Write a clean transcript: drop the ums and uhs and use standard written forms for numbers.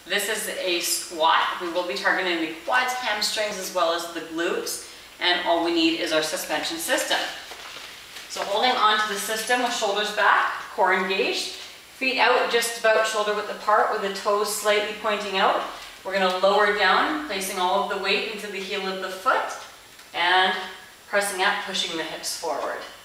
This is a squat. We will be targeting the quads, hamstrings, as well as the glutes. And all we need is our suspension system. So holding onto the system with shoulders back, core engaged, feet out just about shoulder width apart with the toes slightly pointing out. We're going to lower down, placing all of the weight into the heel of the foot and pressing up, pushing the hips forward.